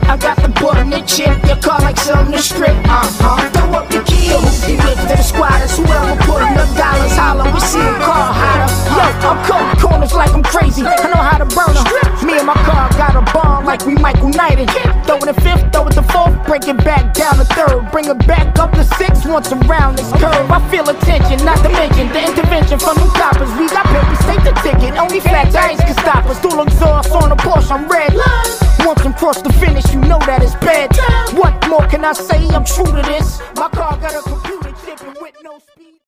I got the button chip, your car like something to strip. Throw up your key, who be with to the squatters. Whoever putting up dollars, holler, we see a car hotter. Yo, I'm cutting corners like I'm crazy. I know how to burn them. Me and my car got a bomb like we Michael Knighted. Throw it to fifth, throw it to fourth, break it back down to third. Bring it back up to six once around this curve. I feel attention, not to mention the intervention from them coppers. We got papers, take the ticket. Only flat tires can stop us. Dual exhaust on the Porsche, I'm red. Once I'm cross the finish, you know that it's bad. What more can I say? I'm true to this. My car got a computer chip and with no speed.